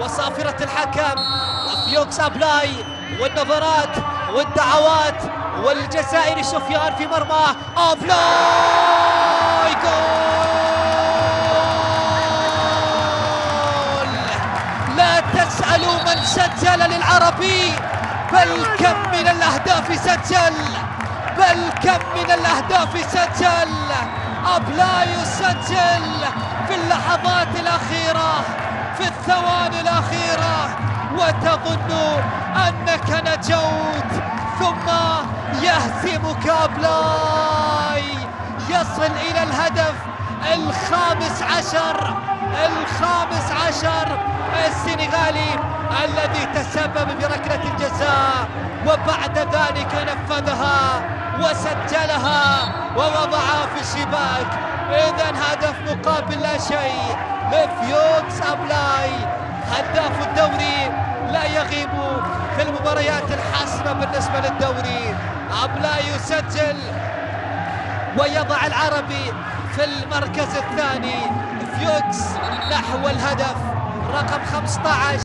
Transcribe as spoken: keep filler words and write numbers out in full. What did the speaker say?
وصافرة الحكم فيوكس أبلاي والنظرات والدعوات والجزائري سفيان في مرماه. أبلاي جول! لا تسألوا من سجل للعربي، بل كم من الأهداف سجل، بل كم من الأهداف سجل. أبلاي يسجل في اللحظات الأخيرة، في الثواني الأخيرة، وتظن أنك نجوت، ثم يهزمك أبلاي، يصل إلى الهدف الخامس عشر الخامس عشر السنغالي الذي تسبب بركلة الجزاء، وبعد ذلك نفذها وسجلها ووضعها في الشباك. إذن هدف مقابل لا شيء لفيوكس أبلاي، هداف الدوري لا يغيب في المباريات الحاسمة بالنسبة للدوري. أبلاي يسجل ويضع العربي في المركز الثاني، فيوكس نحو الهدف رقم خمسة عشر.